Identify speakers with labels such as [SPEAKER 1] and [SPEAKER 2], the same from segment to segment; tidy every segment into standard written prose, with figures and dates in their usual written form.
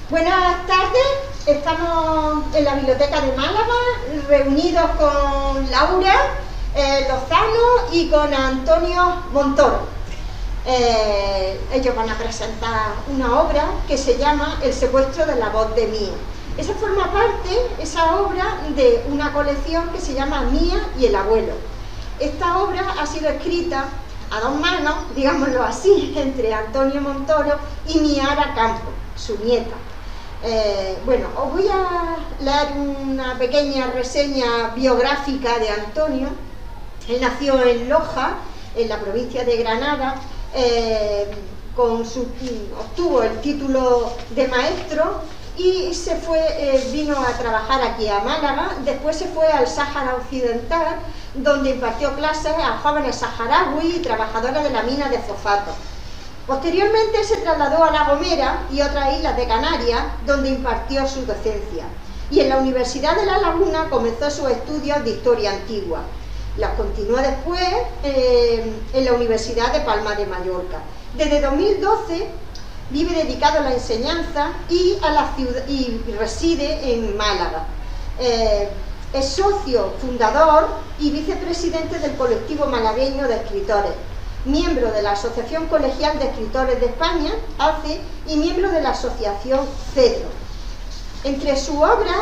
[SPEAKER 1] Buenas tardes, estamos en la Biblioteca de Málaga, reunidos con Laura Lozano y con Antonio Montoro. Ellos van a presentar una obra que se llama El secuestro de la voz de Mía. Esa forma parte, esa obra, de una colección que se llama Mía y el abuelo. Esta obra ha sido escrita a dos manos, digámoslo así, entre Antonio Montoro y Miara Campo, su nieta. Bueno, os voy a leer una pequeña reseña biográfica de Antonio. Él nació en Loja, en la provincia de Granada, obtuvo el título de maestro y vino a trabajar aquí a Málaga. Después se fue al Sáhara Occidental, donde impartió clases a jóvenes saharauis y trabajadoras de la mina de fosfato. Posteriormente se trasladó a La Gomera y otras islas de Canarias, donde impartió su docencia. Y en la Universidad de La Laguna comenzó sus estudios de historia antigua. Los continuó después en la Universidad de Palma de Mallorca. Desde 2012 vive dedicado a la enseñanza y reside en Málaga. Es socio fundador y vicepresidente del colectivo malagueño de escritores, miembro de la Asociación Colegial de Escritores de España, ACE, y miembro de la Asociación CEDRO. Entre sus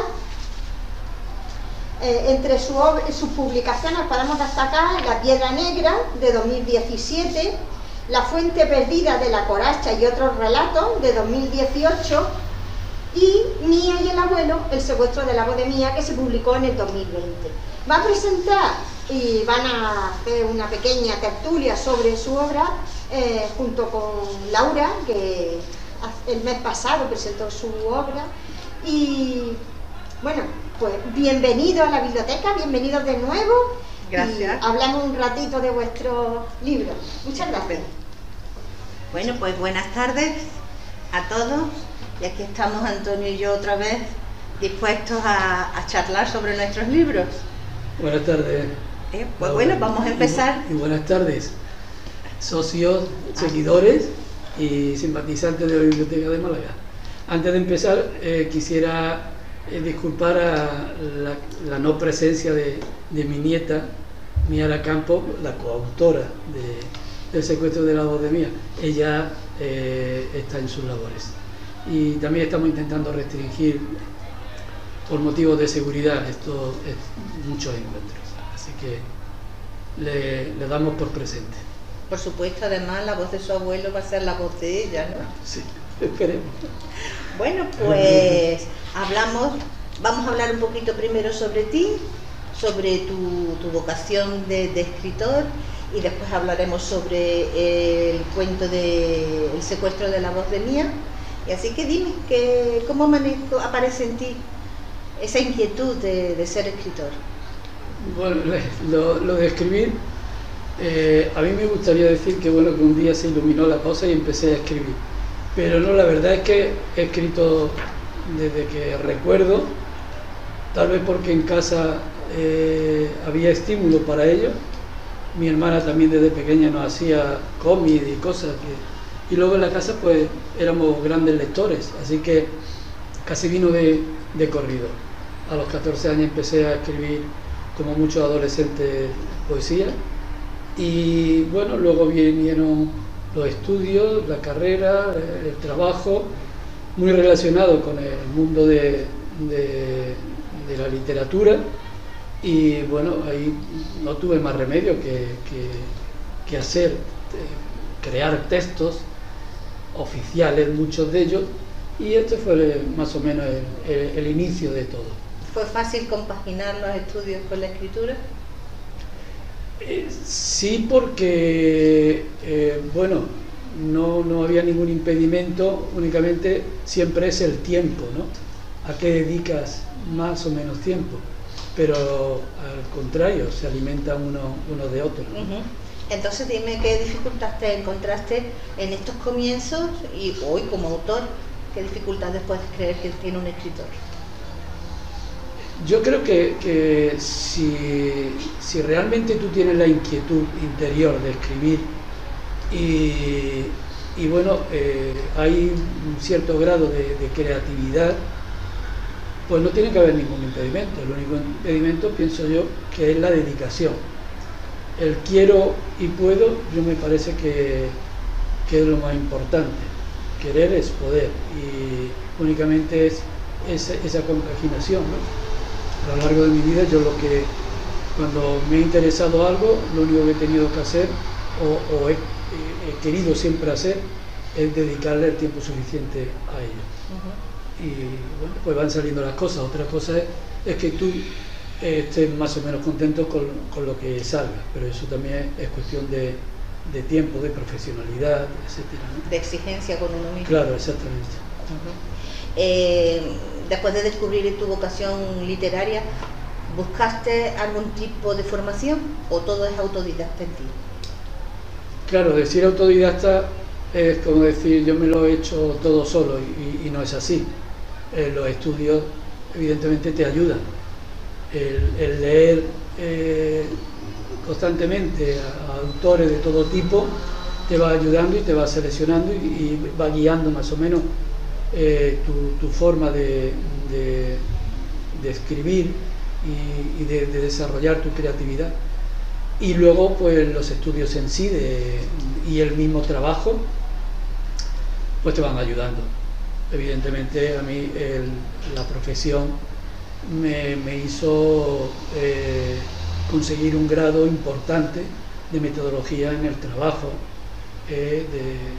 [SPEAKER 1] publicaciones podemos destacar La Piedra Negra, de 2017, La Fuente Perdida de la Coracha y otros relatos, de 2018, y Mía y el abuelo, El secuestro de la voz de Mía, que se publicó en el 2020. Va a presentar y van a hacer una pequeña tertulia sobre su obra junto con Laura, que el mes pasado presentó su obra. Y bueno, pues bienvenido a la biblioteca, bienvenidos de nuevo.
[SPEAKER 2] Gracias.
[SPEAKER 1] Y hablamos un ratito de vuestro libro. Muchas gracias.
[SPEAKER 2] Bueno, pues buenas tardes a todos. Y aquí estamos Antonio y yo otra vez dispuestos a charlar sobre nuestros libros.
[SPEAKER 3] Buenas tardes.
[SPEAKER 2] Pues bueno, vamos a empezar.
[SPEAKER 3] Y buenas tardes, socios, seguidores y simpatizantes de la Biblioteca de Málaga. Antes de empezar, quisiera disculpar a la no presencia de mi nieta, Miara Campo, la coautora del secuestro de la voz de Mía. Ella está en sus labores. Y también estamos intentando restringir, por motivos de seguridad, muchos encuentros. Así que le damos por presente.
[SPEAKER 2] Por supuesto, además, la voz de su abuelo va a ser la voz de ella, ¿no?
[SPEAKER 3] Sí, esperemos.
[SPEAKER 2] Bueno, pues vamos a hablar un poquito primero sobre ti, sobre tu vocación de escritor, y después hablaremos sobre el cuento de El secuestro de la voz de Mía. Y así que dime, ¿cómo aparece en ti esa inquietud de ser escritor?
[SPEAKER 3] Bueno, lo de escribir, a mí me gustaría decir que bueno, que un día se iluminó la cosa y empecé a escribir, pero no, la verdad es que he escrito desde que recuerdo, tal vez porque en casa había estímulo para ello. Mi hermana también desde pequeña nos hacía cómics y cosas y luego en la casa pues éramos grandes lectores, así que casi vino de corrido. A los 14 años empecé a escribir, como muchos adolescentes, poesía, y bueno, luego vinieron los estudios, la carrera, el trabajo, muy relacionado con el mundo de la literatura, y bueno, ahí no tuve más remedio que crear textos oficiales, muchos de ellos, y este fue más o menos el inicio de todo.
[SPEAKER 2] ¿Fue fácil compaginar los estudios con la escritura?
[SPEAKER 3] Sí, porque bueno, no había ningún impedimento, únicamente siempre es el tiempo, ¿no? ¿A qué dedicas más o menos tiempo? Pero al contrario, se alimentan uno de otro, ¿no?
[SPEAKER 2] Uh-huh. Entonces dime qué dificultades te encontraste en estos comienzos y hoy como autor, qué dificultades puedes creer que tiene un escritor.
[SPEAKER 3] Yo creo que si realmente tú tienes la inquietud interior de escribir y bueno, hay un cierto grado de creatividad, pues no tiene que haber ningún impedimento. El único impedimento, pienso yo, que es la dedicación. El quiero y puedo, yo me parece que es lo más importante. Querer es poder, y únicamente es esa compaginación, ¿no? A lo largo de mi vida, cuando me ha interesado algo, lo único que he tenido que hacer, o he querido siempre hacer, es dedicarle el tiempo suficiente a ello. Y bueno, pues van saliendo las cosas. Otra cosa es que tú estés más o menos contento con lo que salga, pero eso también es cuestión de tiempo, de profesionalidad, etcétera, ¿no?
[SPEAKER 2] De exigencia con uno mismo.
[SPEAKER 3] Claro, exactamente.
[SPEAKER 2] Después de descubrir tu vocación literaria, ¿buscaste algún tipo de formación o todo es autodidacta en ti?
[SPEAKER 3] Claro, decir autodidacta es como decir yo me lo he hecho todo solo, y no es así. Los estudios evidentemente te ayudan. El leer constantemente a autores de todo tipo te va ayudando y te va seleccionando y va guiando más o menos tu forma de escribir y de desarrollar tu creatividad. Y luego pues los estudios en sí y el mismo trabajo pues te van ayudando. Evidentemente a mí la profesión me hizo conseguir un grado importante de metodología en el trabajo, el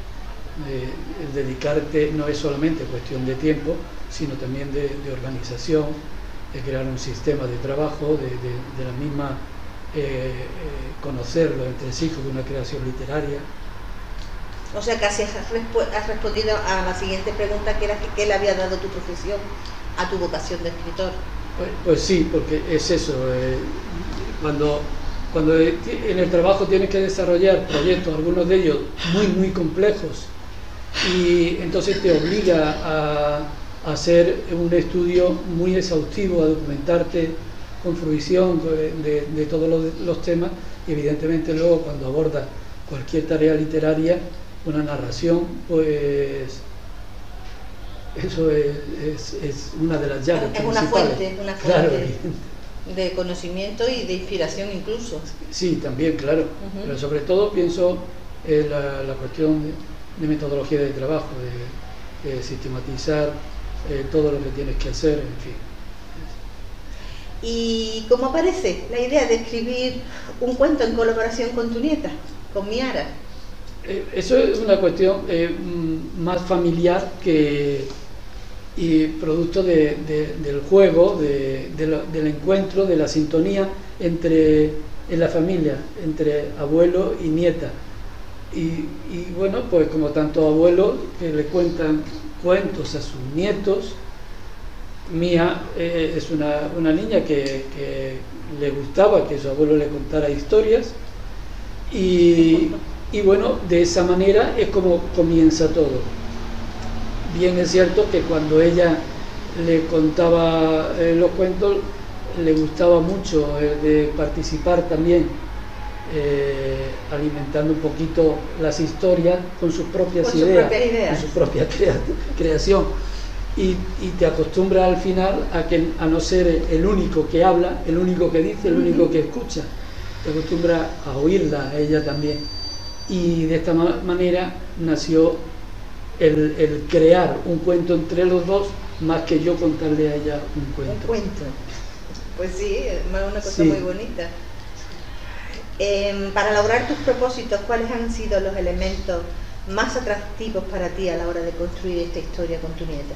[SPEAKER 3] dedicarte no es solamente cuestión de tiempo, sino también de organización, de crear un sistema de trabajo, de la misma conocer los entresijos de una creación literaria.
[SPEAKER 2] O sea, casi has respondido a la siguiente pregunta, que era ¿qué le había dado tu profesión a tu vocación de escritor?
[SPEAKER 3] Pues sí, porque es eso. Cuando en el trabajo tienes que desarrollar proyectos, algunos de ellos muy complejos, y entonces te obliga a hacer un estudio muy exhaustivo, a documentarte con fruición de todos los temas, y evidentemente luego cuando abordas cualquier tarea literaria, una narración, pues eso es una de las llaves
[SPEAKER 2] es
[SPEAKER 3] principales.
[SPEAKER 2] una fuente
[SPEAKER 3] Claro,
[SPEAKER 2] de conocimiento y de inspiración incluso.
[SPEAKER 3] Sí, también, claro. Pero sobre todo pienso en la cuestión de metodología de trabajo, de sistematizar todo lo que tienes que hacer, en fin.
[SPEAKER 2] ¿Y cómo aparece la idea de escribir un cuento en colaboración con tu nieta, con Miara?
[SPEAKER 3] Eso es una cuestión más familiar y producto del juego, del encuentro, de la sintonía en la familia, entre abuelo y nieta. Y bueno, pues como tanto abuelos que le cuentan cuentos a sus nietos, Mía es una niña que le gustaba que su abuelo le contara historias, y bueno, de esa manera es como comienza todo. Bien es cierto que cuando ella le contaba los cuentos, le gustaba mucho de participar también, alimentando un poquito las historias con sus propias ideas, con su propia creación. Y te acostumbras al final a no ser el único que habla, el único que dice, el único que escucha. Te acostumbras a oírla a ella también. Y de esta manera nació el crear un cuento entre los dos, más que yo contarle a ella un cuento.
[SPEAKER 2] Un cuento. Pues sí, es una cosa muy bonita. Para lograr tus propósitos, ¿cuáles han sido los elementos más atractivos para ti a la hora de construir esta historia con tu nieta?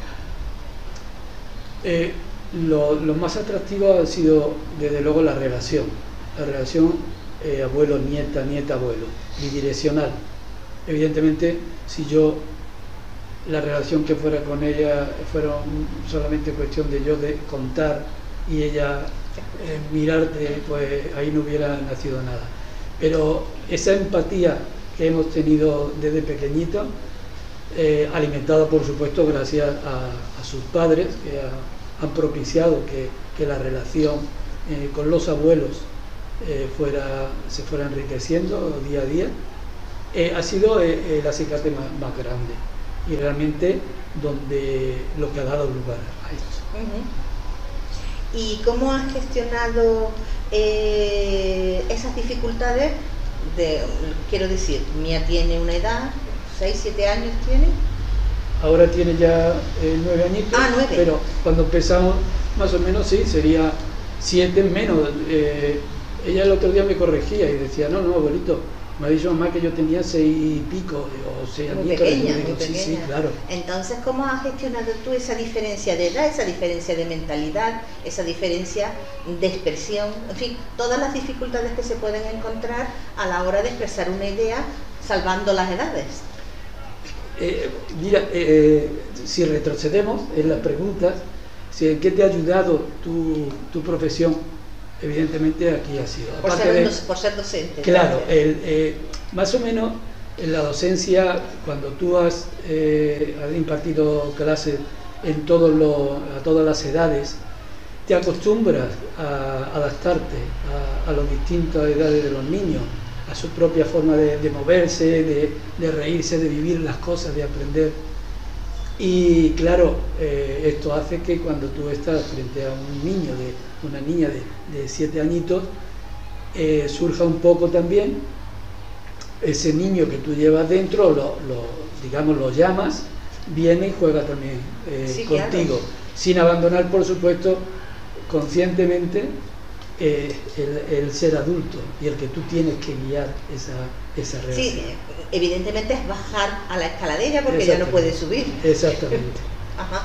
[SPEAKER 3] Lo más atractivo ha sido desde luego la relación abuelo-nieta, nieta-abuelo, bidireccional. Evidentemente, si la relación que fuera con ella fuera solamente cuestión de yo de contar y ella mirarte, pues ahí no hubiera nacido nada. Pero esa empatía que hemos tenido desde pequeñito, alimentada por supuesto gracias a sus padres, que han propiciado que la relación con los abuelos se fuera enriqueciendo día a día, ha sido el acicate más grande y realmente donde lo que ha dado lugar a esto.
[SPEAKER 2] ¿Y cómo has gestionado esas dificultades? Quiero decir, Mía tiene una edad, 6, 7 años tiene.
[SPEAKER 3] Ahora tiene ya 9 añitos,
[SPEAKER 2] 9.
[SPEAKER 3] Pero cuando empezamos, más o menos, sí, sería 7 menos. Ella el otro día me corregía y decía, no, abuelito, me ha dicho mamá que yo tenía 6 y pico, o 6 añitos.
[SPEAKER 2] Muy pequeña.
[SPEAKER 3] Sí, claro.
[SPEAKER 2] Entonces, ¿cómo has gestionado tú esa diferencia de edad, esa diferencia de mentalidad, esa diferencia de expresión? En fin, todas las dificultades que se pueden encontrar a la hora de expresar una idea, salvando las edades.
[SPEAKER 3] Mira, si retrocedemos en las preguntas, ¿en qué te ha ayudado tu profesión? Evidentemente aquí ha sido.
[SPEAKER 2] Por ser docente.
[SPEAKER 3] Claro, más o menos en la docencia, cuando tú has impartido clases a todas las edades, te acostumbras a adaptarte a las distintas edades de los niños, a su propia forma de moverse, de reírse, de vivir las cosas, de aprender. Y claro, esto hace que cuando tú estás frente a un niño, una niña de 7 añitos, surja un poco también ese niño que tú llevas dentro, lo llamas, viene y juega también contigo, claro. Sin abandonar, por supuesto, conscientemente el ser adulto y el que tú tienes que guiar esa relación.
[SPEAKER 2] Sí, evidentemente es bajar a la escaladera porque ya no puedes subir.
[SPEAKER 3] Exactamente.
[SPEAKER 2] Ajá.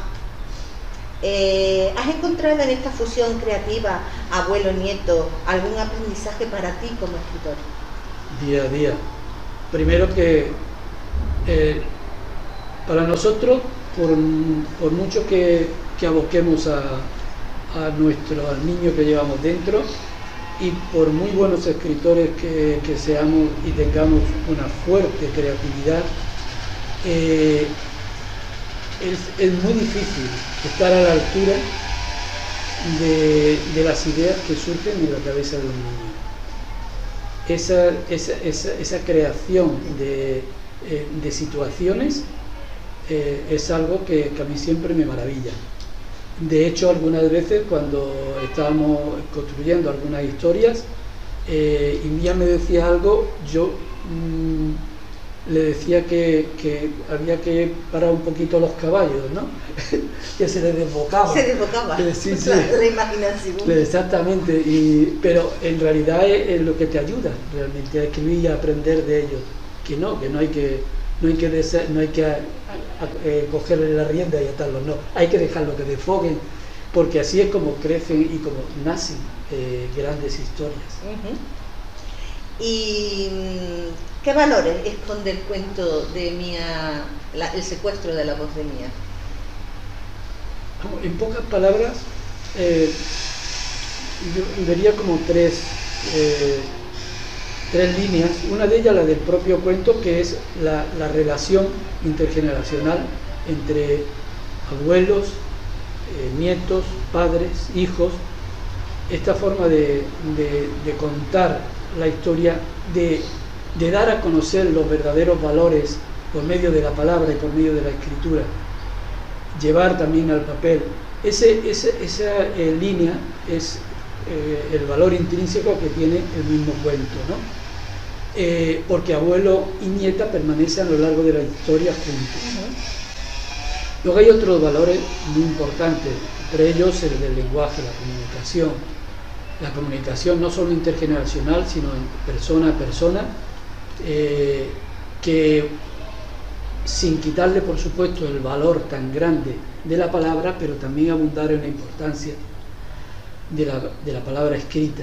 [SPEAKER 2] ¿Has encontrado en esta fusión creativa, abuelo-nieto, algún aprendizaje para ti como escritor?
[SPEAKER 3] Día a día. Primero que para nosotros, por mucho que aboquemos al niño que llevamos dentro, y por muy buenos escritores que seamos y tengamos una fuerte creatividad, es muy difícil estar a la altura de las ideas que surgen en la cabeza de un niño. Esa creación de situaciones es algo que a mí siempre me maravilla. De hecho, algunas veces cuando estábamos construyendo algunas historias y Mía me decía algo, yo le decía que había que parar un poquito los caballos, ¿no? Que se les desbocaba.
[SPEAKER 2] Se desbocaba,
[SPEAKER 3] sí.
[SPEAKER 2] La imaginación.
[SPEAKER 3] Exactamente, pero en realidad es lo que te ayuda realmente a escribir y a aprender de ellos. Que no hay que cogerle la rienda y atarlos, no, hay que dejarlo que desfoguen, porque así es como crecen y como nacen grandes historias.
[SPEAKER 2] ¿Y qué valores esconde el cuento de Mía, el secuestro de la voz de Mía?
[SPEAKER 3] En pocas palabras, yo vería como tres líneas. Una de ellas, la del propio cuento, que es la relación intergeneracional entre abuelos, nietos, padres, hijos. Esta forma de contar la historia, de dar a conocer los verdaderos valores por medio de la palabra y por medio de la escritura, llevar también al papel. Esa línea es el valor intrínseco que tiene el mismo cuento, ¿no? Porque abuelo y nieta permanecen a lo largo de la historia juntos. Luego hay otros valores muy importantes, entre ellos el del lenguaje, la comunicación no solo intergeneracional, sino en persona a persona, que sin quitarle, por supuesto, el valor tan grande de la palabra, pero también abundar en la importancia de la palabra escrita,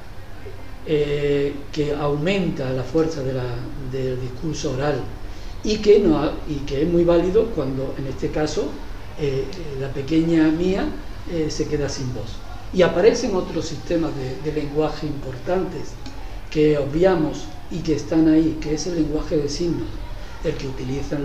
[SPEAKER 3] que aumenta la fuerza del discurso oral y que es muy válido cuando, en este caso, la pequeña Mía se queda sin voz. Y aparecen otros sistemas de lenguaje importantes que obviamos y que están ahí, que es el lenguaje de signos, el que utilizan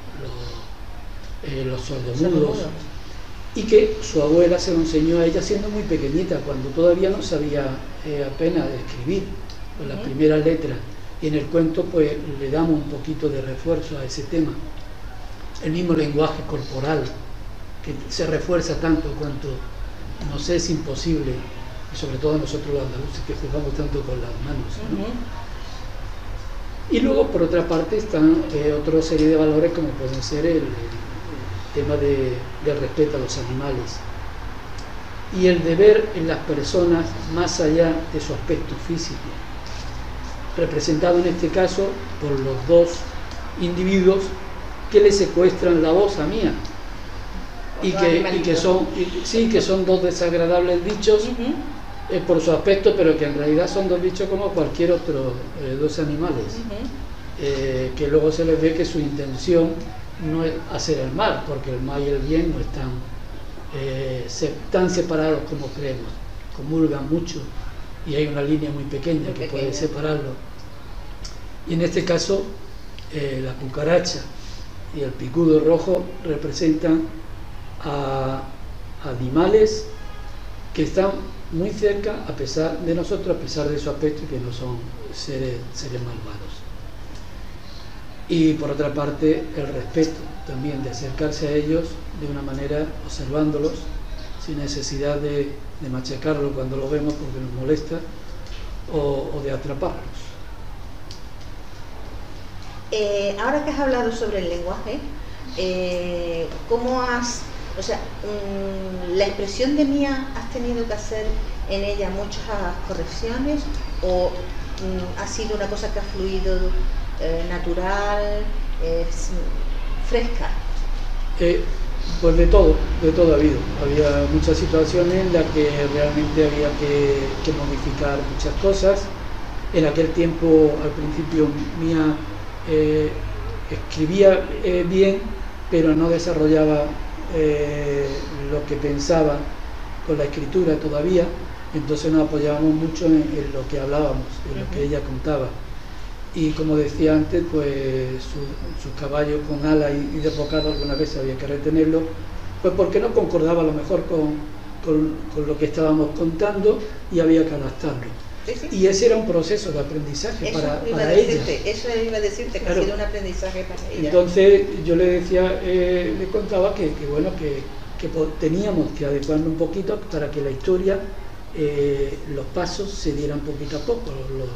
[SPEAKER 3] los sordomudos, y que su abuela se lo enseñó a ella siendo muy pequeñita, cuando todavía no sabía apenas escribir, con las primeras letras. y en el cuento pues le damos un poquito de refuerzo a ese tema. El mismo lenguaje corporal, que se refuerza tanto cuanto, no sé, es imposible, y sobre todo nosotros los andaluces que jugamos tanto con las manos, ¿no? Y luego, por otra parte, están otra serie de valores como pueden ser el tema del respeto a los animales y el de ver en las personas más allá de su aspecto físico, representado en este caso por los dos individuos que le secuestran la voz a Mía y que son dos desagradables bichos por su aspecto, pero que en realidad son dos bichos como cualquier otro, dos animales, que luego se les ve que su intención no es hacer el mal, porque el mal y el bien no están tan separados como creemos, comulgan mucho y hay una línea muy pequeña que puede separarlo. Y en este caso la cucaracha y el picudo rojo representan a animales que están muy cerca a pesar de nosotros, a pesar de su aspecto, y que no son seres malvados. Y por otra parte el respeto también, de acercarse a ellos de una manera observándolos sin necesidad de machacarlos cuando los vemos porque nos molesta o de atraparlos.
[SPEAKER 2] Ahora que has hablado sobre el lenguaje, ¿cómo has, o sea, la expresión de Mía, has tenido que hacer en ella muchas correcciones o ha sido una cosa que ha fluido natural, fresca?
[SPEAKER 3] Pues de todo ha habido. Había muchas situaciones en las que realmente había que modificar muchas cosas. En aquel tiempo, al principio, Mía escribía bien, pero no desarrollaba lo que pensaba con la escritura todavía, entonces nos apoyábamos mucho en lo que hablábamos, en lo que ella contaba. Y como decía antes, pues sus caballos con alas y desbocados algunas veces había que retenerlo, pues porque no concordaba a lo mejor con lo que estábamos contando y había que adaptarlo.
[SPEAKER 2] Sí.
[SPEAKER 3] Y ese era un proceso de aprendizaje para ella.
[SPEAKER 2] Eso iba a decirte, que
[SPEAKER 3] claro,
[SPEAKER 2] ha sido un aprendizaje para ella.
[SPEAKER 3] Entonces yo le decía, le contaba que bueno, que teníamos que adecuarnos un poquito para que la historia, los pasos se dieran poquito a poco.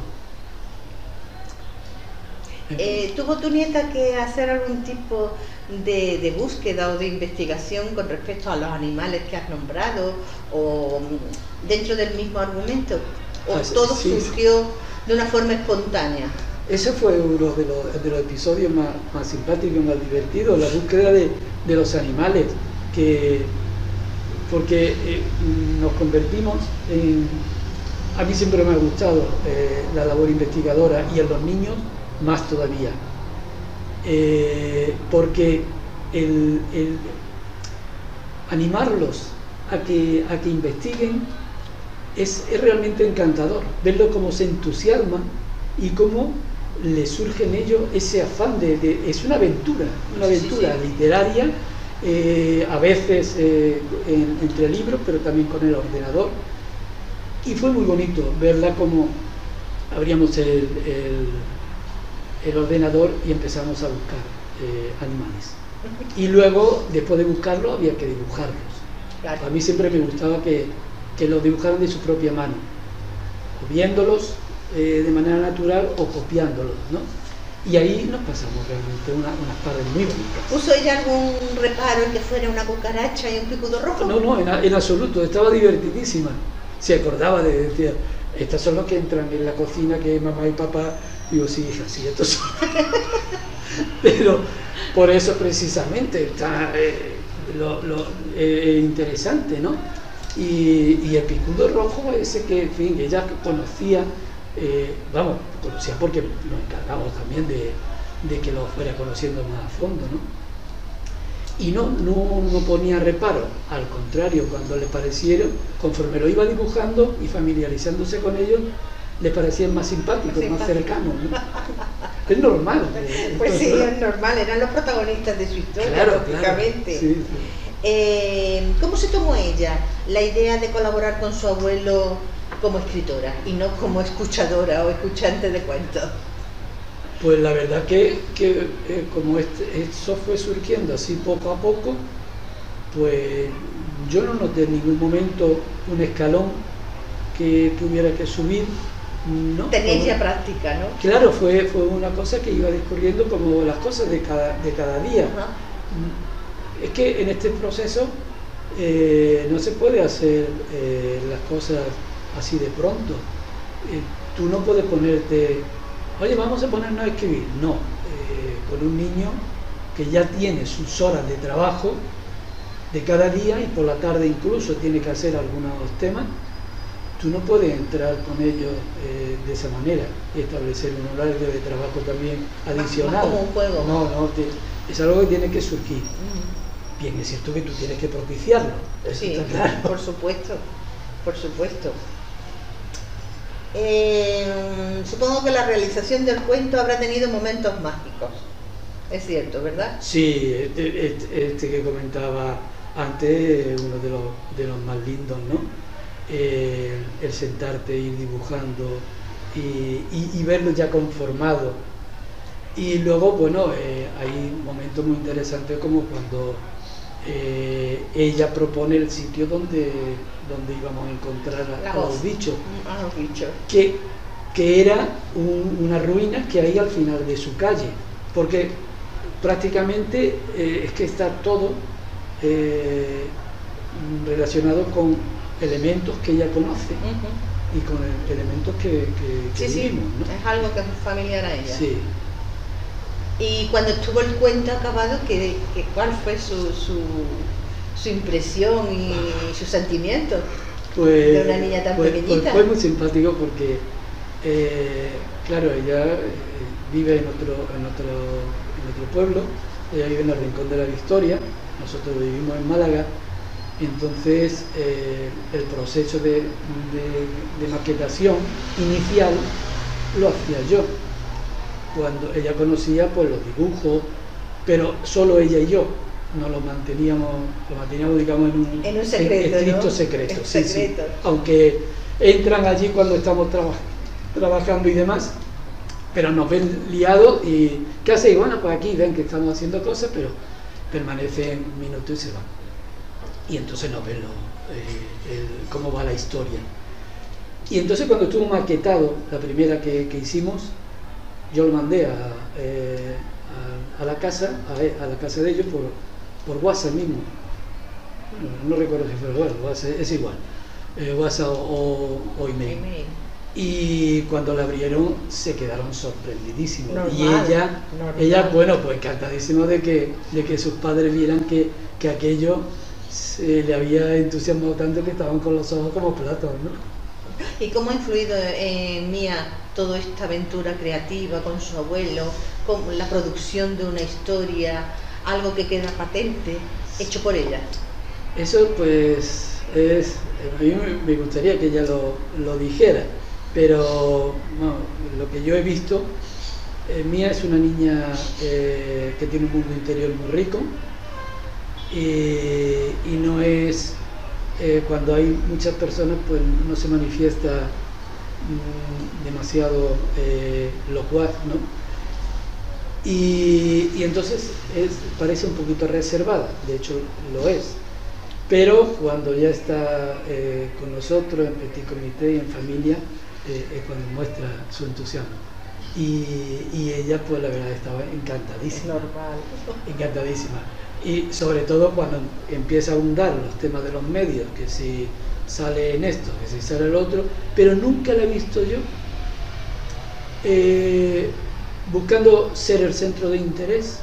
[SPEAKER 2] ¿Tuvo tu nieta que hacer algún tipo de búsqueda o de investigación con respecto a los animales que has nombrado o dentro del mismo argumento? ¿O todo surgió de una forma espontánea?
[SPEAKER 3] Ese fue uno de los episodios más simpáticos y más divertidos, la búsqueda de los animales, porque nos convertimos en... A mí siempre me ha gustado la labor investigadora y en los niños más todavía, porque el animarlos a que investiguen es realmente encantador, verlo cómo se entusiasman y cómo le surge en ellos ese afán es una aventura literaria, a veces entre libros, pero también con el ordenador, y fue muy bonito verla como abríamos el ordenador y empezamos a buscar animales, y luego después de buscarlos había que dibujarlos. Claro. A mí siempre me gustaba que los dibujaran de su propia mano, o viéndolos de manera natural o copiándolos, ¿no? Y ahí nos pasamos realmente unas tardes muy bonitas.
[SPEAKER 2] ¿Puso ella algún reparo en que fuera una cucaracha y un picudo rojo?
[SPEAKER 3] No, en absoluto, estaba divertidísima. Se acordaba de decir, estos son los que entran en la cocina que mamá y papá. Digo, sí, hija, sí, estos son. Pero por eso precisamente está interesante, ¿no? Y el picudo rojo, ese que, en fin, ella conocía, conocía porque nos encargamos también de que lo fuera conociendo más a fondo, ¿no? Y no ponía reparo, al contrario, cuando le parecieron, conforme lo iba dibujando y familiarizándose con ellos, le parecían más simpáticos, más cercanos, ¿no? Es normal.
[SPEAKER 2] Pues sí, es normal, eran los protagonistas de su historia, lógicamente. Claro, sí. ¿Cómo se tomó ella la idea de colaborar con su abuelo como escritora y no como escuchadora o escuchante de cuentos?
[SPEAKER 3] Pues la verdad que como eso fue surgiendo así poco a poco, pues yo no noté en ningún momento un escalón que tuviera que subir, ¿no?
[SPEAKER 2] Tenéis ya práctica, ¿no?
[SPEAKER 3] Claro, fue una cosa que iba discurriendo como las cosas de cada día. Es que en este proceso no se puede hacer las cosas así de pronto. Tú no puedes ponerte, oye, vamos a ponernos a escribir. No, con un niño que ya tiene sus horas de trabajo de cada día y por la tarde incluso tiene que hacer algunos temas, tú no puedes entrar con ellos de esa manera y establecer un horario de trabajo también adicional.
[SPEAKER 2] Más como un juego.
[SPEAKER 3] No, es algo que tiene que surgir. Bien, es cierto que tú tienes que propiciarlo, eso
[SPEAKER 2] sí,
[SPEAKER 3] está claro.
[SPEAKER 2] Por supuesto, por supuesto. Supongo que la realización del cuento habrá tenido momentos mágicos, es cierto, ¿verdad?
[SPEAKER 3] Sí, este que comentaba antes, uno de los más lindos, ¿no? El sentarte, ir dibujando y verlo ya conformado. Y luego, bueno, hay momentos muy interesantes como cuando ella propone el sitio donde íbamos a encontrar a los bichos, que era una ruina que hay al final de su calle, porque prácticamente es que está todo relacionado con elementos que ella conoce y con elementos que vivimos, ¿no?
[SPEAKER 2] Es algo que es familiar a ella.
[SPEAKER 3] Sí.
[SPEAKER 2] Y cuando estuvo el cuento acabado, ¿cuál fue su impresión y sus sentimientos de una niña tan pequeñita?
[SPEAKER 3] Pues fue muy simpático porque, claro, ella vive en otro pueblo, ella vive en el Rincón de la Victoria, nosotros vivimos en Málaga, entonces el proceso de maquetación inicial lo hacía yo. Cuando ella conocía pues los dibujos, pero solo ella y yo nos lo manteníamos digamos en un
[SPEAKER 2] secreto,
[SPEAKER 3] estricto
[SPEAKER 2] ¿no?
[SPEAKER 3] secreto,
[SPEAKER 2] Sí.
[SPEAKER 3] Aunque entran allí cuando estamos trabajando y demás, pero nos ven liados y ¿qué hacéis? Bueno, pues aquí ven que estamos haciendo cosas, pero permanecen un minuto y se van. Y entonces nos ven cómo va la historia. Y entonces cuando estuvo maquetado, la primera que hicimos, yo lo mandé a la casa de ellos por WhatsApp mismo. No recuerdo si fue WhatsApp, es igual, WhatsApp o email. Y cuando la abrieron se quedaron sorprendidísimos.
[SPEAKER 2] Normal,
[SPEAKER 3] y ella, bueno, pues encantadísima de que sus padres vieran que aquello se le había entusiasmado tanto que estaban con los ojos como platos, ¿no?
[SPEAKER 2] ¿Y cómo ha influido en Mía toda esta aventura creativa con su abuelo, con la producción de una historia, algo que queda patente, hecho por ella?
[SPEAKER 3] Eso pues a mí me gustaría que ella lo dijera, pero bueno, lo que yo he visto, Mía es una niña que tiene un mundo interior muy rico y no es... cuando hay muchas personas pues no se manifiesta demasiado locuaz, ¿no? Y entonces parece un poquito reservada, de hecho lo es, pero cuando ya está con nosotros en petit comité y en familia es cuando muestra su entusiasmo y ella pues la verdad estaba encantadísima.
[SPEAKER 2] Es normal.
[SPEAKER 3] Encantadísima. Y sobre todo cuando empieza a abundar los temas de los medios, que si sale en esto, que si sale el otro, pero nunca la he visto yo buscando ser el centro de interés,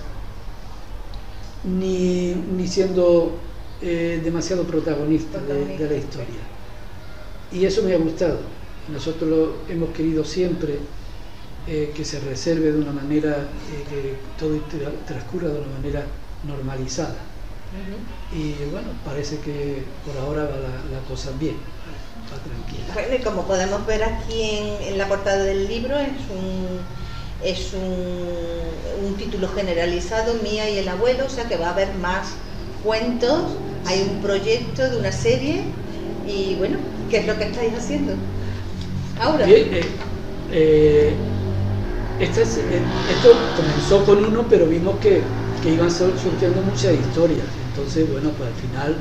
[SPEAKER 3] ni siendo demasiado protagonista de la historia. Y eso me ha gustado. Nosotros hemos querido siempre que se reserve de una manera, que todo transcurra de una manera normalizada. Y bueno, parece que por ahora va la cosa bien, va tranquila.
[SPEAKER 2] Bueno, y como podemos ver aquí en la portada del libro, es un título generalizado, Mía y el abuelo, o sea que va a haber más cuentos, hay un proyecto de una serie y bueno, ¿qué es lo que estáis haciendo ahora?
[SPEAKER 3] Bien, esto comenzó con uno, pero vimos que iban surgiendo muchas historias. Entonces, bueno, pues al final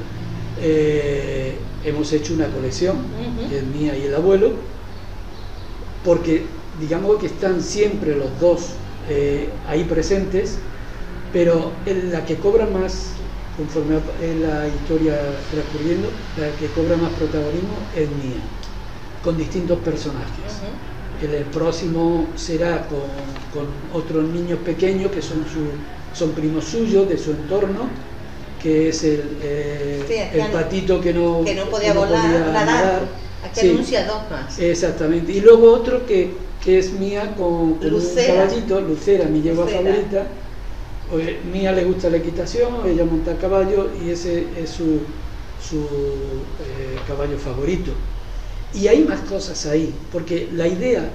[SPEAKER 3] hemos hecho una colección, que es mía y el abuelo, porque digamos que están siempre los dos ahí presentes, pero la que cobra más, conforme la historia transcurriendo, la que cobra más protagonismo es mía, con distintos personajes. El próximo será con otros niños pequeños que son primos suyos de su entorno, que es el patito que no
[SPEAKER 2] podía nadar. Aquí anuncia dos más.
[SPEAKER 3] Exactamente. Y luego otro que es Mía con
[SPEAKER 2] Lucera.
[SPEAKER 3] Un caballito, Lucera, mi yegua favorita. Mía le gusta la equitación, ella monta a caballo y ese es su caballo favorito. Y hay más cosas ahí, porque la idea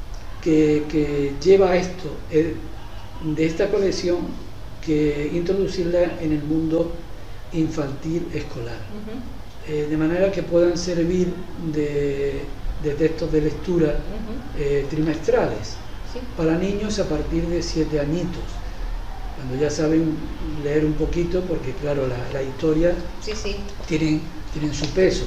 [SPEAKER 3] que lleva a esto de esta colección, que introducirla en el mundo infantil escolar, de manera que puedan servir de textos de lectura trimestrales para niños a partir de 7 añitos, cuando ya saben leer un poquito, porque claro, la historia tienen su peso.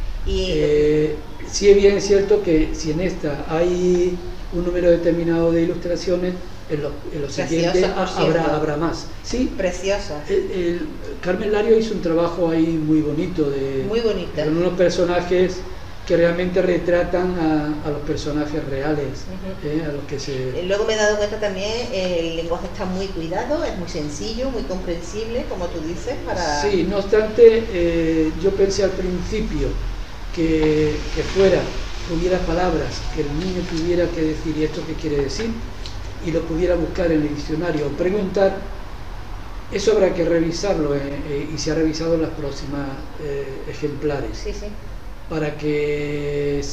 [SPEAKER 3] Sí es bien cierto que si en esta hay un número determinado de ilustraciones, en los siguientes habrá más. Sí,
[SPEAKER 2] preciosa.
[SPEAKER 3] Carmen Lario hizo un trabajo ahí muy bonito, con unos personajes que realmente retratan a los personajes reales, a los que se...
[SPEAKER 2] Luego me he dado cuenta también, el lenguaje está muy cuidado, es muy sencillo, muy comprensible, como tú dices, para...
[SPEAKER 3] Sí, no obstante, yo pensé al principio que hubiera palabras que el niño tuviera que decir, ¿y esto qué quiere decir? Y lo pudiera buscar en el diccionario o preguntar. Eso habrá que revisarlo, y se ha revisado en las próximas ejemplares, para que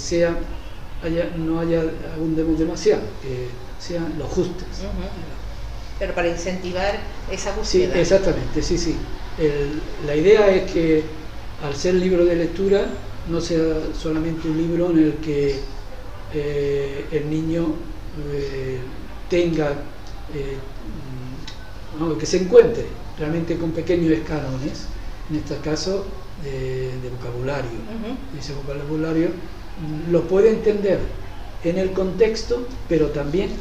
[SPEAKER 3] no abundemos demasiado, que sean los justos.
[SPEAKER 2] Pero para incentivar esa búsqueda.
[SPEAKER 3] Sí, exactamente, sí. La idea es que, al ser libro de lectura, no sea solamente un libro en el que el niño tenga, que se encuentre realmente con pequeños escalones, en este caso de vocabulario. Ese vocabulario lo puede entender en el contexto, pero también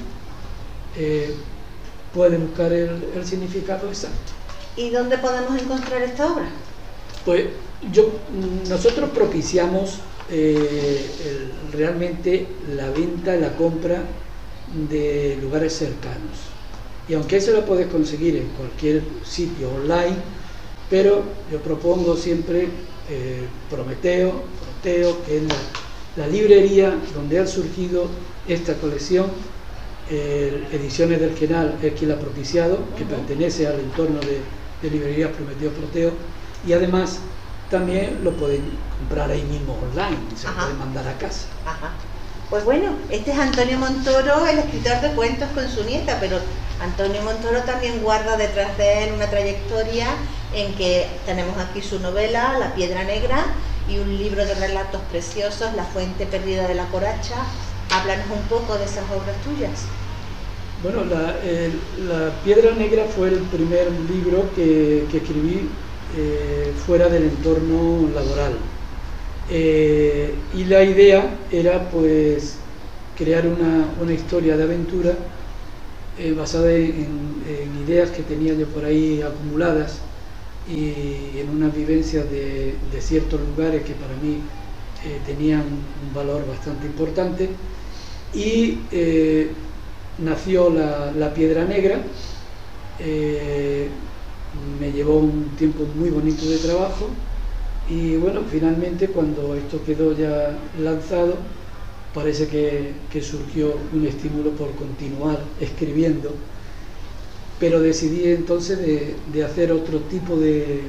[SPEAKER 3] puede buscar el significado exacto.
[SPEAKER 2] ¿Y dónde podemos encontrar esta obra?
[SPEAKER 3] Pues nosotros propiciamos realmente la venta, la compra de lugares cercanos, y aunque eso lo puedes conseguir en cualquier sitio online, pero yo propongo siempre Prometeo, que es la librería donde ha surgido esta colección. Ediciones del Genal es quien la ha propiciado, que pertenece al entorno de librerías Prometeo, y además también lo pueden comprar ahí mismo online, se lo pueden mandar a casa.
[SPEAKER 2] Pues bueno, este es Antonio Montoro, el escritor de cuentos con su nieta, pero Antonio Montoro también guarda detrás de él una trayectoria en que tenemos aquí su novela, La Piedra Negra, y un libro de relatos preciosos, La Fuente Perdida de la Coracha. Háblanos un poco de esas obras tuyas.
[SPEAKER 3] Bueno, la Piedra Negra fue el primer libro que escribí fuera del entorno laboral. Y la idea era pues crear una historia de aventura basada en ideas que tenía yo por ahí acumuladas, y en unas vivencias de ciertos lugares que para mí tenían un valor bastante importante, y nació la Piedra Negra. Me llevó un tiempo muy bonito de trabajo, y bueno, finalmente cuando esto quedó ya lanzado, parece que surgió un estímulo por continuar escribiendo, pero decidí entonces de hacer otro tipo de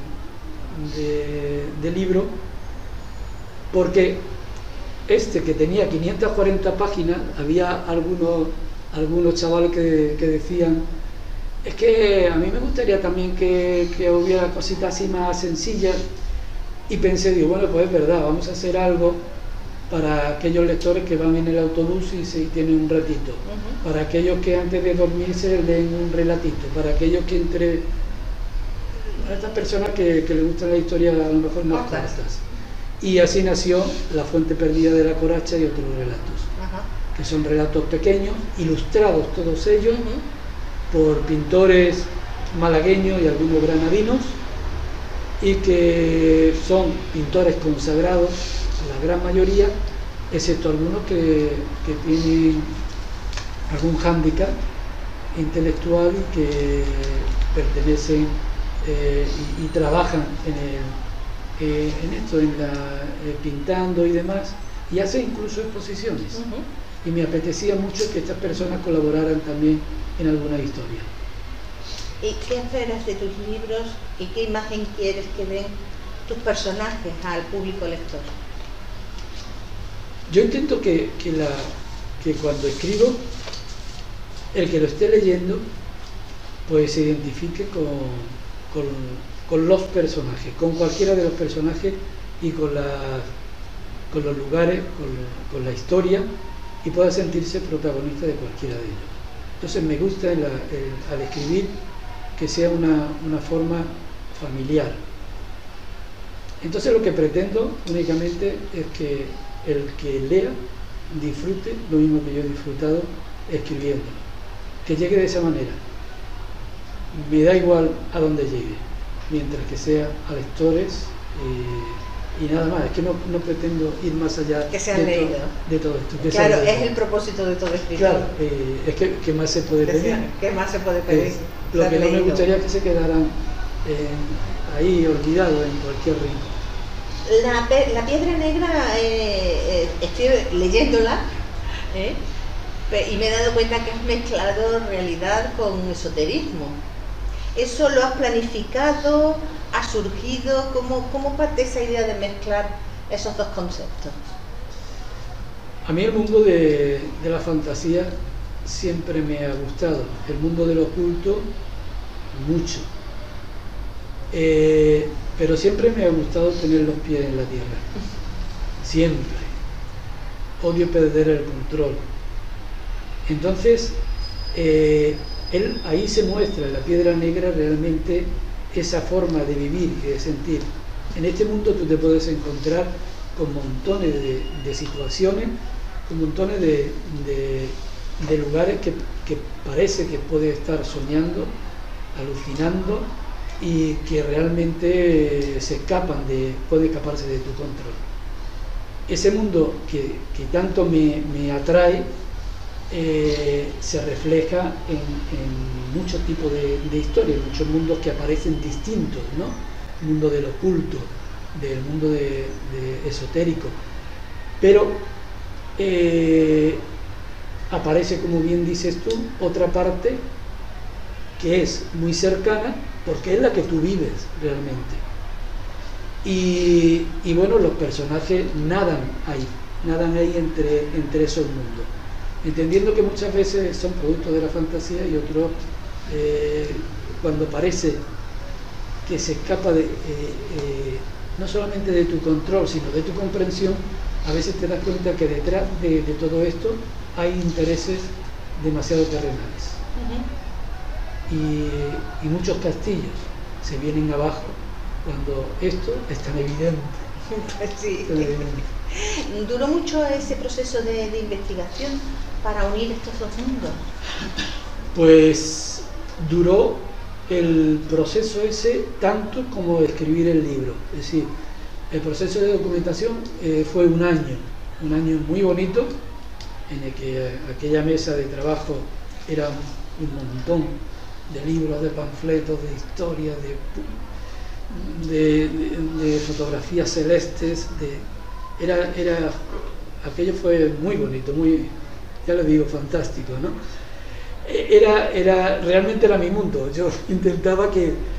[SPEAKER 3] libro, porque que tenía 540 páginas, había algunos chavales que decían: es que a mí me gustaría también que hubiera cositas así más sencillas. Y pensé, digo, bueno, pues es verdad, vamos a hacer algo para aquellos lectores que van en el autobús y se tienen un ratito, para aquellos que antes de dormirse leen un relatito, para aquellos que a estas personas que les gustan la historia a lo mejor más cortas. Y así nació La fuente perdida de la coracha y otros relatos, que son relatos pequeños, ilustrados todos ellos, por pintores malagueños y algunos granadinos, y que son pintores consagrados, la gran mayoría, excepto algunos que tienen algún hándicap intelectual y que pertenecen y trabajan en esto, pintando y demás, y hacen incluso exposiciones. Y me apetecía mucho que estas personas colaboraran también en alguna historia.
[SPEAKER 2] ¿Y qué esperas de tus libros y qué imagen quieres que den tus personajes al público lector?
[SPEAKER 3] Yo intento que cuando escribo, el que lo esté leyendo pues se identifique con los personajes, con cualquiera de los personajes y con los lugares, con la historia, y pueda sentirse protagonista de cualquiera de ellos. Entonces me gusta al escribir que sea una forma familiar. Entonces lo que pretendo únicamente es que el que lea disfrute lo mismo que yo he disfrutado escribiendo, que llegue de esa manera. Me da igual a dónde llegue, mientras que sea a lectores y nada más. Es que no pretendo ir más allá
[SPEAKER 2] que se han leído
[SPEAKER 3] de todo esto.
[SPEAKER 2] Claro, es el propósito de todo escritor.
[SPEAKER 3] Claro, es que ¿qué más se puede pedir?
[SPEAKER 2] ¿Qué más se puede pedir?
[SPEAKER 3] Lo que no me gustaría es que se quedaran ahí olvidados en cualquier rincón.
[SPEAKER 2] La piedra negra, estoy leyéndola y me he dado cuenta que has mezclado realidad con esoterismo. ¿Eso lo has planificado? ¿Ha surgido? ¿Cómo parte esa idea de mezclar esos dos conceptos?
[SPEAKER 3] A mí el mundo de la fantasía siempre me ha gustado, el mundo del oculto mucho, pero siempre me ha gustado tener los pies en la tierra, siempre. Odio perder el control. Entonces ahí se muestra en La piedra negra realmente esa forma de vivir y de sentir. En este mundo tú te puedes encontrar con montones de situaciones, con montones de lugares que parece que puedes estar soñando, alucinando, y que realmente puede escaparse de tu control. Ese mundo que tanto me atrae se refleja en muchos tipos de historias, muchos mundos que aparecen distintos, ¿no? El mundo del oculto, del mundo de esotérico, pero aparece, como bien dices tú, otra parte que es muy cercana, porque es la que tú vives realmente. Y bueno, los personajes nadan ahí entre esos mundos, entendiendo que muchas veces son productos de la fantasía y otros, cuando parece que se escapa no solamente de tu control, sino de tu comprensión, a veces te das cuenta que detrás de todo esto hay intereses demasiado terrenales. Y muchos castillos se vienen abajo cuando esto es tan evidente.
[SPEAKER 2] Pues sí. ¿Duró mucho ese proceso de investigación para unir estos dos mundos?
[SPEAKER 3] Pues duró el proceso ese tanto como escribir el libro. Es decir, el proceso de documentación fue un año muy bonito, en el que aquella mesa de trabajo era un montón de libros, de panfletos, de historias, de fotografías celestes, aquello fue muy bonito, muy, ya lo digo, fantástico, ¿no? Realmente era mi mundo. Yo intentaba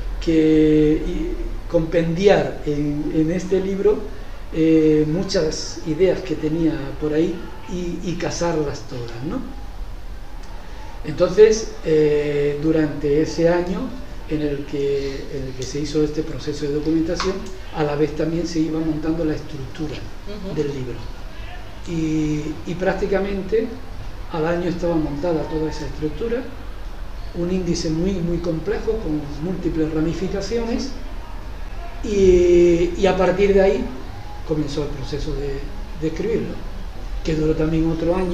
[SPEAKER 3] compendiar en este libro muchas ideas que tenía por ahí y casarlas todas, ¿no? Entonces, durante ese año en el que se hizo este proceso de documentación, a la vez también se iba montando la estructura del libro. y prácticamente al año estaba montada toda esa estructura, un índice muy complejo con múltiples ramificaciones, y a partir de ahí comenzó el proceso de escribirlo, que duró también otro año,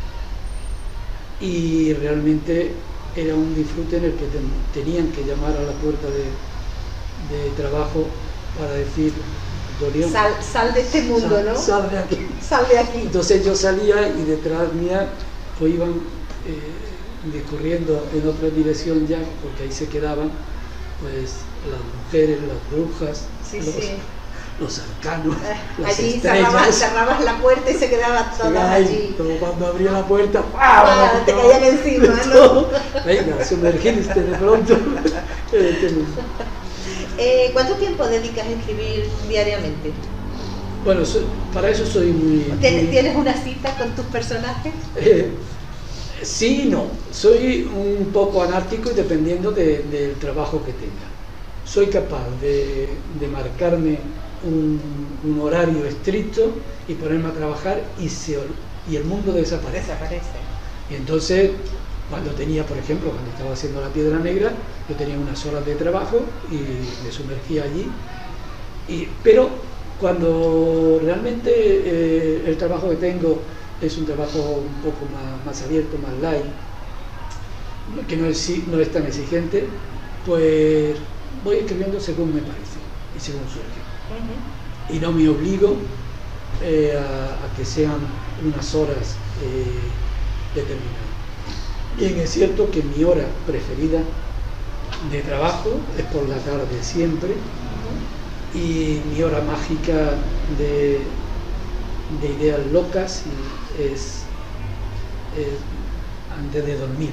[SPEAKER 3] y realmente era un disfrute en el que tenían que llamar a la puerta de trabajo para decir: Dorian,
[SPEAKER 2] sal de este mundo, ¿no?
[SPEAKER 3] Sal de aquí.
[SPEAKER 2] Sal de aquí.
[SPEAKER 3] Entonces yo salía y detrás mía pues iban discurriendo en otra dirección ya, porque ahí se quedaban pues las mujeres, las brujas,
[SPEAKER 2] Sí,
[SPEAKER 3] los arcanos, las
[SPEAKER 2] allí
[SPEAKER 3] estrellas.
[SPEAKER 2] cerrabas la puerta y se quedaban todas allí.
[SPEAKER 3] Como cuando abría la puerta,
[SPEAKER 2] ¡pah! Te caían encima, ¿no?
[SPEAKER 3] Todo. Venga, sumergirte de pronto en este mundo.
[SPEAKER 2] ¿Cuánto tiempo dedicas a escribir diariamente?
[SPEAKER 3] Bueno, para eso soy muy...
[SPEAKER 2] ¿Tienes una cita con tus personajes?
[SPEAKER 3] Sí y no. Soy un poco anárquico y dependiendo del trabajo que tenga. Soy capaz de marcarme un horario estricto y ponerme a trabajar y el mundo desaparece. Y entonces, cuando tenía, por ejemplo, cuando estaba haciendo La Piedra Negra, yo tenía unas horas de trabajo y me sumergía allí. Pero cuando realmente el trabajo que tengo es un trabajo un poco más abierto, más light, que no es tan exigente, pues voy escribiendo según me parece y según surge. Y no me obligo a que sean unas horas determinadas. Bien, es cierto que mi hora preferida de trabajo es por la tarde siempre, y mi hora mágica de ideas locas es antes de dormir,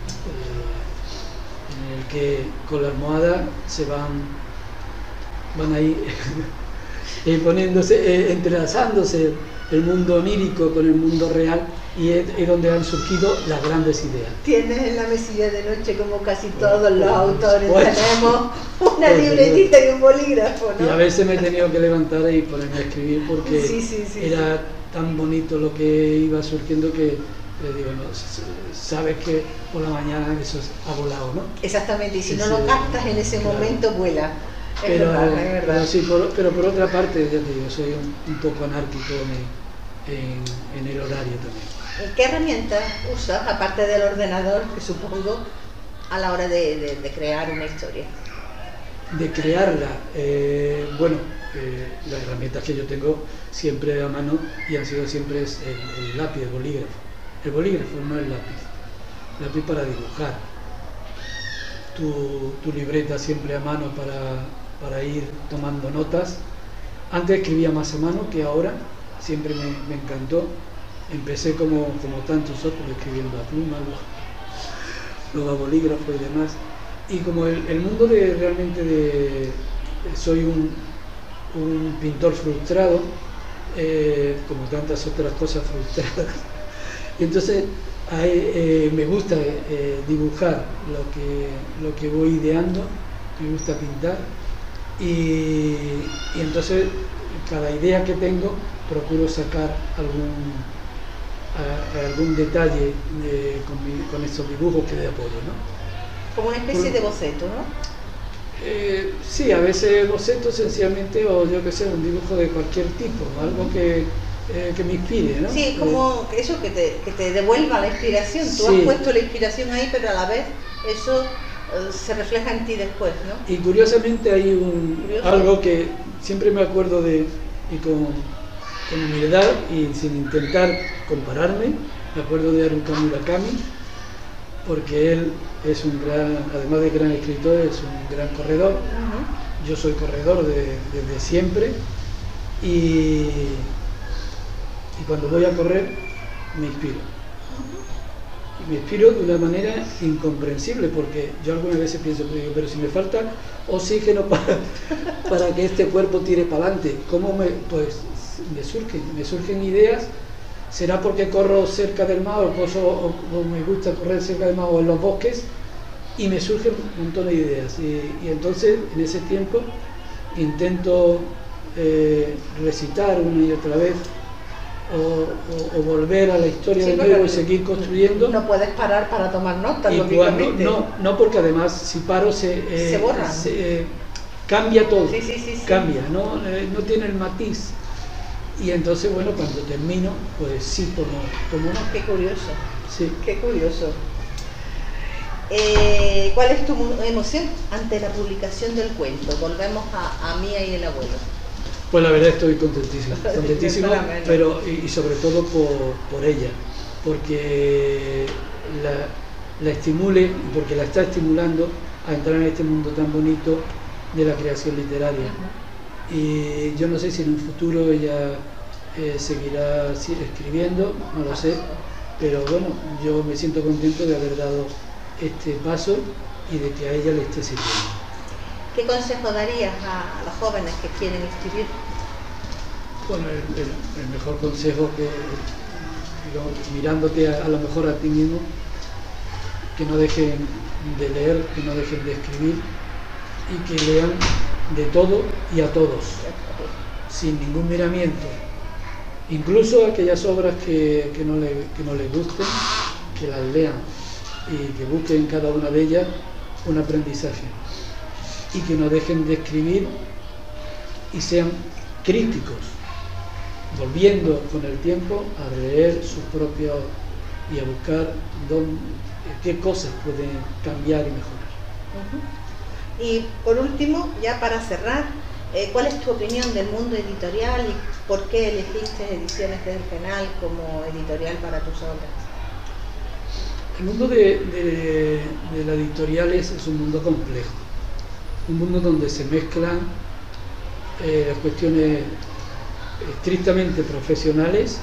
[SPEAKER 3] en el que con la almohada se van ahí poniéndose, entrelazándose el mundo onírico con el mundo real, y es donde han surgido las grandes ideas.
[SPEAKER 2] Tienes en la mesilla de noche, como casi todos los autores,
[SPEAKER 3] Bueno,
[SPEAKER 2] tenemos una libretita y un bolígrafo, ¿no?
[SPEAKER 3] Y a veces me he tenido que levantar y ponerme a escribir porque
[SPEAKER 2] Sí,
[SPEAKER 3] era tan bonito lo que iba surgiendo que le digo, no, sabes que por la mañana eso ha volado, ¿no?
[SPEAKER 2] Exactamente, y si
[SPEAKER 3] Sí,
[SPEAKER 2] no
[SPEAKER 3] sí,
[SPEAKER 2] lo captas en ese
[SPEAKER 3] claro.
[SPEAKER 2] momento, vuela. Es
[SPEAKER 3] Pero,
[SPEAKER 2] verdad.
[SPEAKER 3] pero sí, pero por otra parte, ya te digo, soy un poco anárquico en el horario también.
[SPEAKER 2] ¿Qué herramientas usas, aparte del ordenador, que supongo, a la hora de crear una historia?
[SPEAKER 3] De crearla, las herramientas que yo tengo siempre a mano y han sido siempre es el lápiz, el bolígrafo. El bolígrafo, no el lápiz. El lápiz para dibujar. Tu libreta siempre a mano para ir tomando notas. Antes escribía más a mano que ahora, siempre me encantó. Empecé como tantos otros escribiendo a pluma, luego a bolígrafo y demás. Y como el mundo soy un pintor frustrado, como tantas otras cosas frustradas, y entonces me gusta dibujar lo que voy ideando, me gusta pintar, y entonces cada idea que tengo procuro sacar algún detalle con estos dibujos que de apoyo, ¿no?
[SPEAKER 2] Como una especie de boceto, ¿no?
[SPEAKER 3] Sí, a veces boceto sencillamente, o yo que sé, un dibujo de cualquier tipo, algo que me inspire, ¿no?
[SPEAKER 2] Sí, como eso que te devuelva la inspiración. Tú
[SPEAKER 3] Sí.
[SPEAKER 2] has puesto la inspiración ahí, pero a la vez eso se refleja en ti después, ¿no?
[SPEAKER 3] Y curiosamente hay algo que siempre me acuerdo y con humildad y sin intentar compararme, me acuerdo de Haruki Murakami, porque él es además de gran escritor, es un gran corredor. Yo soy corredor desde siempre, y cuando voy a correr me inspiro. Y me inspiro de una manera incomprensible, porque yo algunas veces pienso, pero si me falta oxígeno para que este cuerpo tire para adelante, ¿cómo pues me surgen ideas? ¿Será porque corro cerca del mar o me gusta correr cerca del mar o en los bosques? Y me surgen un montón de ideas. Y entonces, en ese tiempo, intento recitar una y otra vez o volver a la historia de nuevo y seguir construyendo.
[SPEAKER 2] No puedes parar para tomar notas,
[SPEAKER 3] y
[SPEAKER 2] lógicamente.
[SPEAKER 3] No, porque además si paro
[SPEAKER 2] se borra.
[SPEAKER 3] Cambia todo,
[SPEAKER 2] Sí.
[SPEAKER 3] cambia, no tiene el matiz. Y entonces, bueno, cuando termino, pues sí, como no.
[SPEAKER 2] Qué curioso.
[SPEAKER 3] Sí.
[SPEAKER 2] Qué curioso. ¿Cuál es tu emoción ante la publicación del cuento? Volvemos a Mía y el abuelo.
[SPEAKER 3] Pues la verdad estoy contentísimo, pero y sobre todo por ella, porque la estimule, porque la está estimulando a entrar en este mundo tan bonito de la creación literaria. Y yo no sé si en un futuro ella seguirá escribiendo, no lo sé, pero bueno, yo me siento contento de haber dado este paso y de que a ella le esté sirviendo.
[SPEAKER 2] ¿Qué consejo darías a los jóvenes que quieren escribir?
[SPEAKER 3] Bueno, el mejor consejo que, digamos, mirándote a lo mejor a ti mismo, que no dejen de leer, que no dejen de escribir y que lean de todo y a todos, sin ningún miramiento. Incluso aquellas obras que no les gusten, que las lean y que busquen en cada una de ellas un aprendizaje. Y que no dejen de escribir y sean críticos, volviendo con el tiempo a leer sus propios y a buscar qué cosas pueden cambiar y mejorar.
[SPEAKER 2] Y por último, ya para cerrar, ¿cuál es tu opinión del mundo editorial y por qué elegiste Ediciones del Penal como editorial para tus obras?
[SPEAKER 3] El mundo de la editorial es un mundo complejo, un mundo donde se mezclan las cuestiones estrictamente profesionales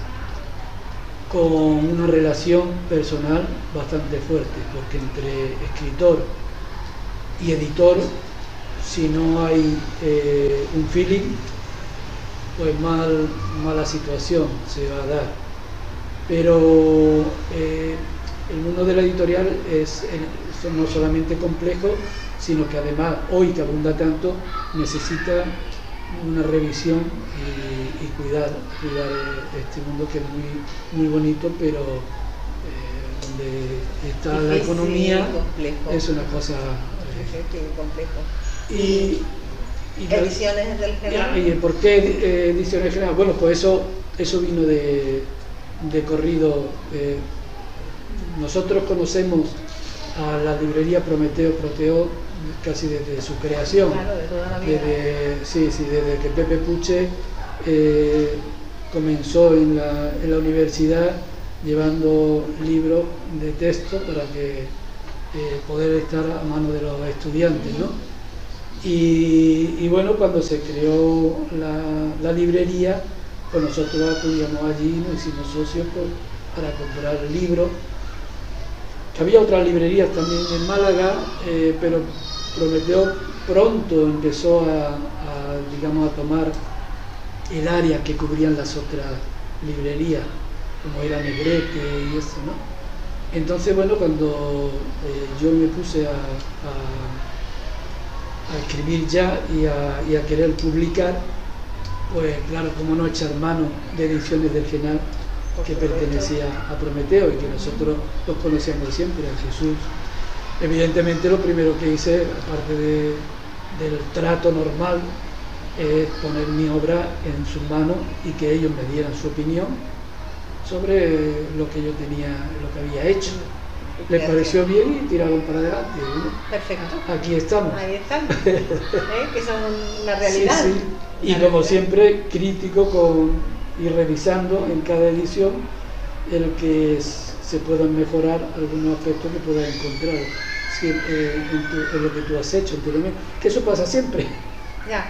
[SPEAKER 3] con una relación personal bastante fuerte, porque entre escritor y editor, si no hay un feeling, pues mala situación se va a dar. Pero el mundo de la editorial es no solamente complejo, sino que además, hoy que abunda tanto, necesita una revisión y cuidar este mundo que es muy bonito, pero donde está difícil, la economía, es una cosa
[SPEAKER 2] complejo.
[SPEAKER 3] Y
[SPEAKER 2] Ediciones del General.
[SPEAKER 3] ¿Y por qué Ediciones del General? Bueno, pues eso vino de corrido. Nosotros conocemos a la librería Proteo casi desde su creación.
[SPEAKER 2] Claro, de toda la vida.
[SPEAKER 3] Desde que Pepe Puche comenzó en la universidad llevando libros de texto para que poder estar a mano de los estudiantes, ¿no? Y bueno, cuando se creó la librería, pues nosotros acudíamos allí, nos hicimos socios para comprar libros. Que había otras librerías también en Málaga, pero Prometeo pronto empezó a tomar el área que cubrían las otras librerías, como era Negrete y eso, ¿no? Entonces, bueno, cuando yo me puse a escribir ya y a querer publicar, pues claro, como no echar mano de Ediciones del Genal, que pertenecía a Prometeo y que nosotros los conocíamos de siempre, a Jesús. Evidentemente lo primero que hice, aparte del trato normal, es poner mi obra en sus manos y que ellos me dieran su opinión sobre lo que yo tenía, lo que había hecho. Les pareció bien y tiraron para adelante.
[SPEAKER 2] Perfecto.
[SPEAKER 3] Aquí estamos.
[SPEAKER 2] Ahí estamos. Que son una realidad.
[SPEAKER 3] Sí. Y como siempre, crítico y revisando en cada edición el que se puedan mejorar algunos aspectos que puedas encontrar en lo que tú has hecho anteriormente. Que eso pasa siempre.
[SPEAKER 2] Ya.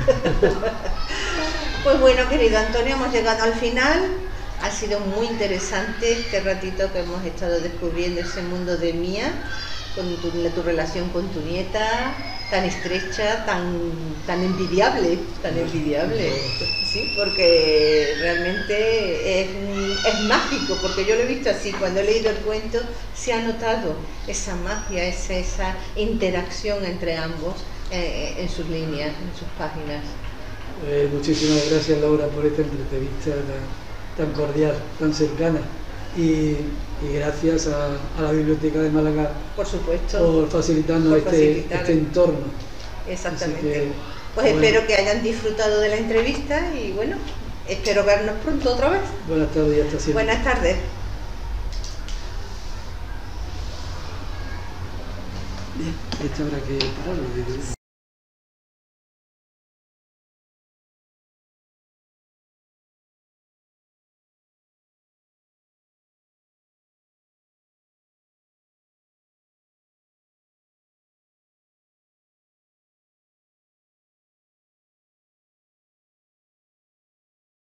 [SPEAKER 2] Pues bueno, querido Antonio, hemos llegado al final. Ha sido muy interesante este ratito que hemos estado descubriendo ese mundo de Mía, con tu relación con tu nieta, tan estrecha, tan envidiable, sí, porque realmente es mágico, porque yo lo he visto así, cuando he leído el cuento se ha notado esa magia, esa interacción entre ambos en sus líneas, en sus páginas.
[SPEAKER 3] Muchísimas gracias, Laura, por esta entrevista tan cordial, tan cercana. Y gracias a la Biblioteca de Málaga,
[SPEAKER 2] por supuesto,
[SPEAKER 3] por facilitarnos este entorno.
[SPEAKER 2] Exactamente.
[SPEAKER 3] Que,
[SPEAKER 2] pues
[SPEAKER 3] bueno,
[SPEAKER 2] espero que hayan disfrutado de la entrevista y bueno, espero vernos pronto otra vez.
[SPEAKER 3] Buenas tardes y hasta siempre.
[SPEAKER 2] Buenas tardes.
[SPEAKER 3] Bien, esta habrá que pararlo.